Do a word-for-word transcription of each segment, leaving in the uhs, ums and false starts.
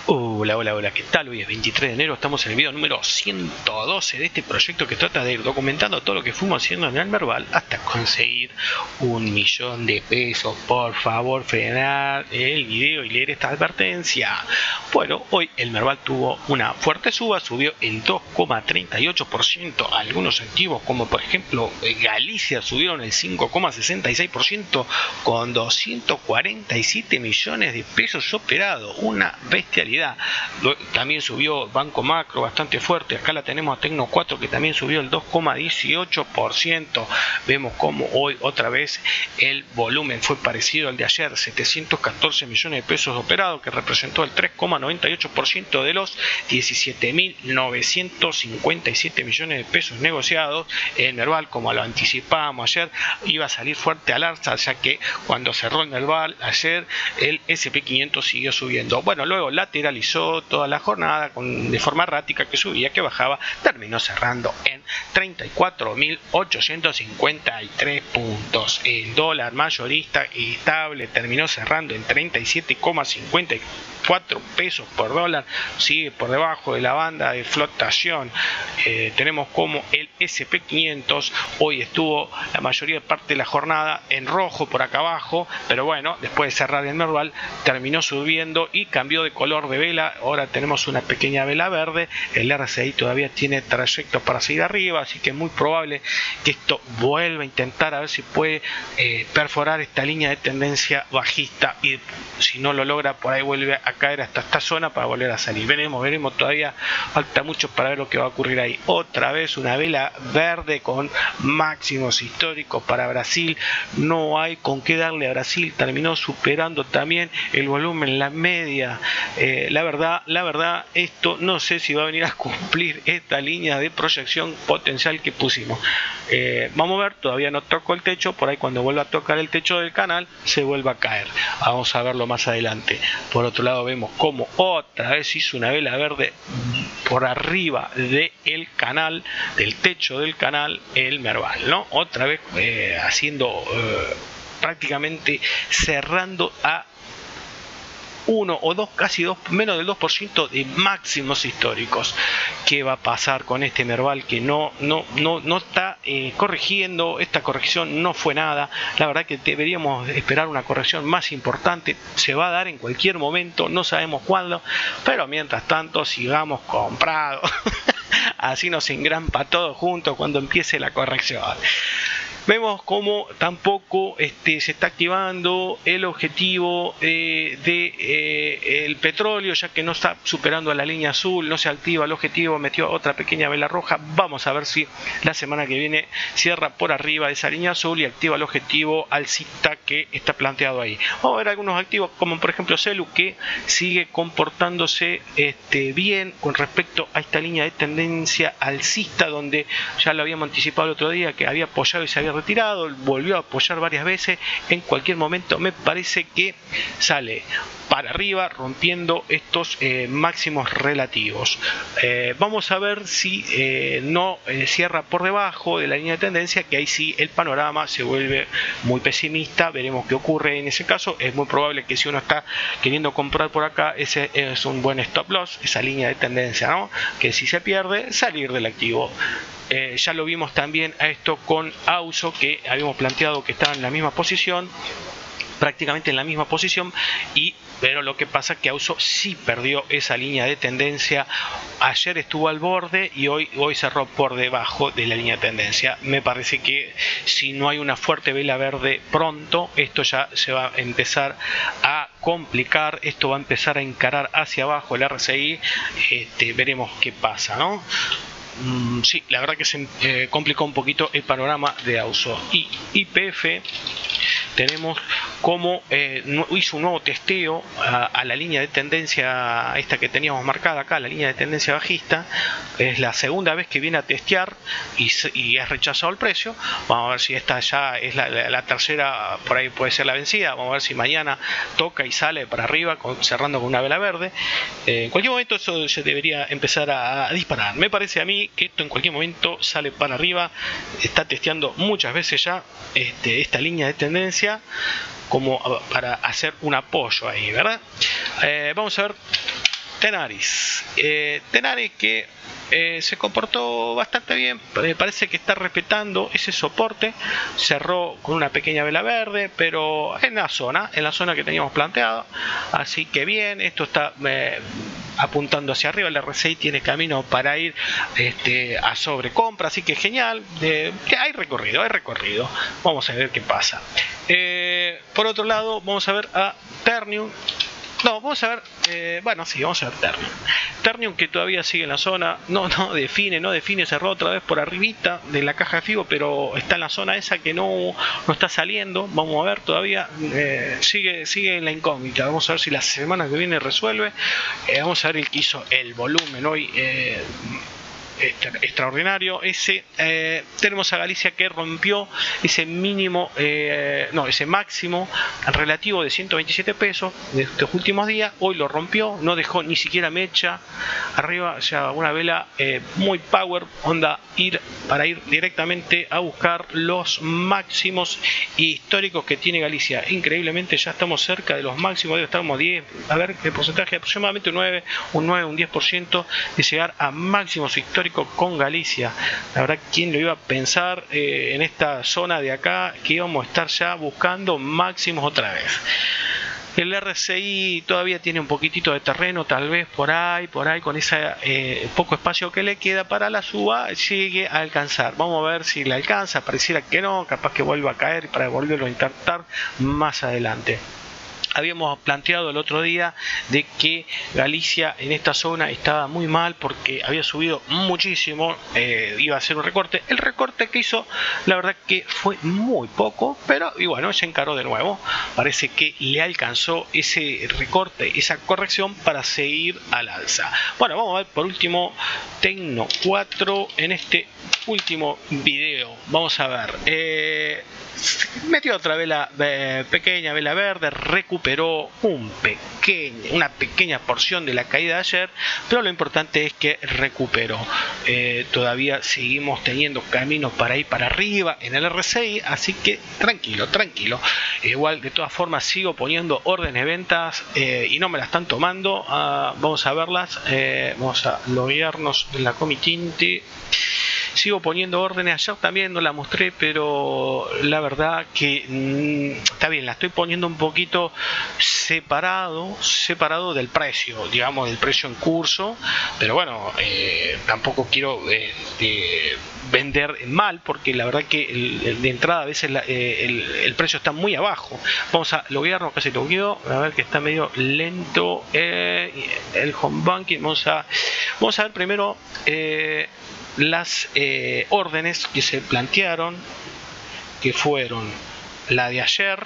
Hola, hola, hola, ¿qué tal? Hoy es veintitrés de enero, estamos en el video número ciento doce de este proyecto que trata de ir documentando todo lo que fuimos haciendo en el Merval hasta conseguir un millón de pesos. Por favor, frenar el video y leer esta advertencia. Bueno, hoy el Merval tuvo una fuerte suba, subió el dos coma treinta y ocho por ciento. Algunos activos, como por ejemplo Galicia, subieron el cinco coma sesenta y seis por ciento con doscientos cuarenta y siete millones de pesos operados. Una bestialidad. También subió Banco Macro bastante fuerte. Acá la tenemos a Tecno cuatro, que también subió el dos coma dieciocho por ciento. Vemos como hoy otra vez el volumen fue parecido al de ayer, setecientos catorce millones de pesos operados, que representó el tres coma noventa y ocho por ciento de los diecisiete mil novecientos cincuenta y siete millones de pesos negociados. El Merval, como lo anticipábamos ayer, iba a salir fuerte al alza, ya que cuando cerró el Merval ayer, el ese and pe quinientos siguió subiendo. Bueno, luego lateralizó toda la jornada con, de forma errática, que subía, que bajaba, terminó cerrando en treinta y cuatro mil ochocientos cincuenta y tres puntos. El dólar mayorista estable terminó cerrando en treinta y siete coma cincuenta y cuatro pesos por dólar, sigue por debajo de la banda de flotación. Eh, tenemos como el ese and pe quinientos hoy estuvo la mayoría de parte de la jornada en rojo por acá abajo, pero bueno, después de cerrar el Merval terminó subiendo y cambió de color de vela. Ahora tenemos una pequeña vela verde. El R S I todavía tiene trayecto para seguir arriba, así que es muy probable que esto vuelva a intentar a ver si puede eh, perforar esta línea de tendencia bajista, y si no lo logra, por ahí vuelve a caer hasta esta zona para volver a salir. Veremos, veremos, todavía falta mucho para ver lo que va a ocurrir ahí. Otra vez una vela verde con máximos históricos para Brasil. No hay con qué darle a Brasil, terminó superando también el volumen, la media. Eh, la verdad, la verdad, esto no sé si va a venir a cumplir esta línea de proyección potencial que pusimos. Eh, vamos a ver, todavía no tocó el techo, por ahí cuando vuelva a tocar el techo del canal se vuelva a caer. Vamos a verlo más adelante. Por otro lado, vemos como otra vez hizo una vela verde por arriba del canal, del techo del canal, el Merval, ¿no? Otra vez eh, haciendo eh, prácticamente cerrando a uno o dos, casi dos, menos del dos por ciento de máximos históricos. ¿Qué va a pasar con este Merval que no, no, no, no está eh, corrigiendo? Esta corrección no fue nada. La verdad que deberíamos esperar una corrección más importante. Se va a dar en cualquier momento, no sabemos cuándo, pero mientras tanto sigamos comprados. Así nos engrampa todo junto cuando empiece la corrección. Vemos como tampoco este, se está activando el objetivo eh, de eh, el petróleo, ya que no está superando a la línea azul, no se activa el objetivo, metió otra pequeña vela roja. Vamos a ver si la semana que viene cierra por arriba de esa línea azul y activa el objetivo alcista que está planteado ahí. Vamos a ver algunos activos como por ejemplo Celu, que sigue comportándose este, bien con respecto a esta línea de tendencia alcista, donde ya lo habíamos anticipado el otro día que había apoyado y se había retirado, volvió a apoyar varias veces. En cualquier momento me parece que sale para arriba rompiendo estos eh, máximos relativos. Eh, vamos a ver si eh, no eh, cierra por debajo de la línea de tendencia, que ahí sí el panorama se vuelve muy pesimista. Veremos qué ocurre en ese caso. Es muy probable que si uno está queriendo comprar por acá, ese es un buen stop loss, esa línea de tendencia, ¿no? Que si se pierde, salir del activo. Eh, ya lo vimos también a esto con Auso, que habíamos planteado que estaba en la misma posición, prácticamente en la misma posición, y pero lo que pasa es que Auso sí perdió esa línea de tendencia. Ayer estuvo al borde y hoy, hoy cerró por debajo de la línea de tendencia. Me parece que si no hay una fuerte vela verde pronto, esto ya se va a empezar a complicar, esto va a empezar a encarar hacia abajo el R S I. Este, veremos qué pasa, ¿no? Mm, sí, la verdad que se eh, complicó un poquito el panorama de Auso. Y Y P F tenemos como eh, hizo un nuevo testeo a, a la línea de tendencia esta que teníamos marcada acá, la línea de tendencia bajista. Es la segunda vez que viene a testear y, y es rechazado el precio. Vamos a ver si esta ya es la, la, la tercera, por ahí puede ser la vencida. Vamos a ver si mañana toca y sale para arriba con, cerrando con una vela verde. Eh, en cualquier momento eso se debería empezar a, a disparar. Me parece a mí que esto en cualquier momento sale para arriba. Está testeando muchas veces ya este, esta línea de tendencia como para hacer un apoyo ahí, ¿verdad? Eh, vamos a ver Tenaris. Eh, Tenaris que eh, se comportó bastante bien, eh, parece que está respetando ese soporte, cerró con una pequeña vela verde, pero en la zona, en la zona que teníamos planteado, así que bien, esto está eh, apuntando hacia arriba, el R S I tiene camino para ir este, a sobrecompra, así que genial, eh, que hay recorrido, hay recorrido, vamos a ver qué pasa. Eh, por otro lado, vamos a ver a Ternium. No, vamos a ver, eh, bueno, sí, vamos a ver Ternium. Ternium que todavía sigue en la zona, no, no define, no define, cerró otra vez por arribita de la caja de FIBO, pero está en la zona esa que no, no está saliendo. Vamos a ver todavía, eh, sigue, sigue en la incógnita. Vamos a ver si la semana que viene resuelve. Eh, vamos a ver el que hizo el volumen hoy. Eh, extraordinario ese. Eh, tenemos a Galicia que rompió ese mínimo, eh, no, ese máximo relativo de ciento veintisiete pesos de estos últimos días. Hoy lo rompió, no dejó ni siquiera mecha arriba, o sea, una vela eh, muy power, onda ir para ir directamente a buscar los máximos históricos que tiene Galicia. Increíblemente ya estamos cerca de los máximos, debe estar como diez, a ver qué porcentaje, aproximadamente un nueve, un nueve, un diez por ciento de llegar a máximos históricos con Galicia. La verdad, ¿quién lo iba a pensar eh, en esta zona de acá que íbamos a estar ya buscando máximos otra vez? El R S I todavía tiene un poquitito de terreno, tal vez por ahí, por ahí con ese eh, poco espacio que le queda para la suba, llegue a alcanzar. Vamos a ver si le alcanza, pareciera que no, capaz que vuelva a caer para volverlo a intentar más adelante. Habíamos planteado el otro día de que Galicia en esta zona estaba muy mal porque había subido muchísimo, eh, iba a hacer un recorte. El recorte que hizo, la verdad que fue muy poco, pero y bueno, se encaró de nuevo. Parece que le alcanzó ese recorte, esa corrección para seguir al alza. Bueno, vamos a ver por último Tecno cuatro en este último video. Vamos a ver. Eh, metió otra vela eh, pequeña, vela verde, recuperó un pequeño, una pequeña porción de la caída de ayer, pero lo importante es que recuperó. Eh, todavía seguimos teniendo caminos para ir para arriba en el R S I, así que tranquilo, tranquilo. Igual, de todas formas, sigo poniendo órdenes de ventas eh, y no me las están tomando. Uh, vamos a verlas, eh, vamos a loguearnos en la Comitinte. Sigo poniendo órdenes, ayer también no la mostré, pero la verdad que mmm, está bien, la estoy poniendo un poquito separado, separado del precio, digamos, del precio en curso, pero bueno, eh, tampoco quiero eh, eh, vender mal, porque la verdad que el, el de entrada a veces la, eh, el, el precio está muy abajo. Vamos a loguearnos, casi logueo, a ver que está medio lento eh, el home banking. Vamos a, vamos a ver primero eh, las eh, órdenes que se plantearon, que fueron la de ayer,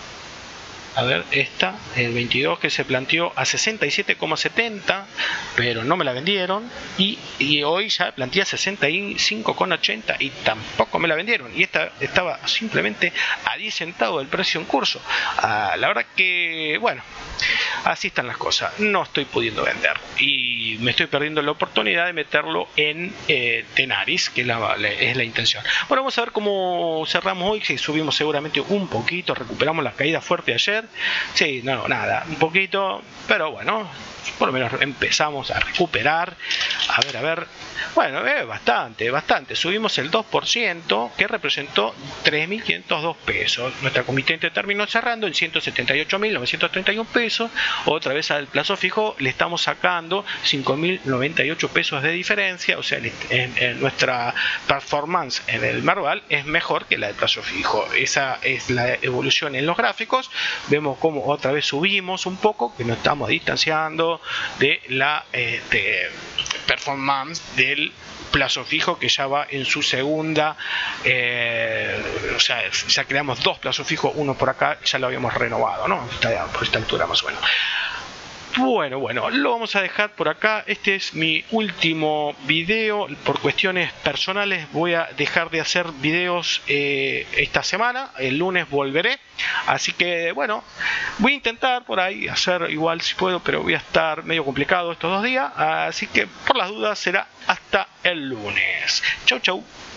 a ver, esta, el veintidós, que se planteó a sesenta y siete coma setenta, pero no me la vendieron, y, y hoy ya planteé a sesenta y cinco coma ochenta y tampoco me la vendieron, y esta estaba simplemente a diez centavos del precio en curso. Ah, la verdad que, bueno, así están las cosas, no estoy pudiendo vender y me estoy perdiendo la oportunidad de meterlo en eh, Tenaris, que la, la, es la intención. Bueno, vamos a ver cómo cerramos hoy, si subimos seguramente un poquito, recuperamos la caída fuerte de ayer. Sí, no, nada, un poquito, pero bueno, por lo menos empezamos a recuperar. A ver, a ver, bueno, eh, bastante, bastante. Subimos el dos por ciento, que representó tres mil quinientos dos pesos. Nuestra comitente terminó cerrando en ciento setenta y ocho mil novecientos treinta y uno pesos. Otra vez al plazo fijo le estamos sacando cinco mil noventa y ocho pesos de diferencia. O sea, en, en nuestra performance en el Merval es mejor que la del plazo fijo. Esa es la evolución en los gráficos. Vemos cómo otra vez subimos un poco, que nos estamos distanciando de la eh, de performance del plazo fijo, que ya va en su segunda, eh, o sea, ya creamos dos plazos fijos, uno por acá, ya lo habíamos renovado, ¿no? Está por esta altura más o menos. Bueno, bueno, lo vamos a dejar por acá. Este es mi último video. Por cuestiones personales voy a dejar de hacer videos eh, esta semana. El lunes volveré. Así que bueno, voy a intentar por ahí hacer igual si puedo, pero voy a estar medio complicado estos dos días. Así que por las dudas será hasta el lunes. Chau, chau.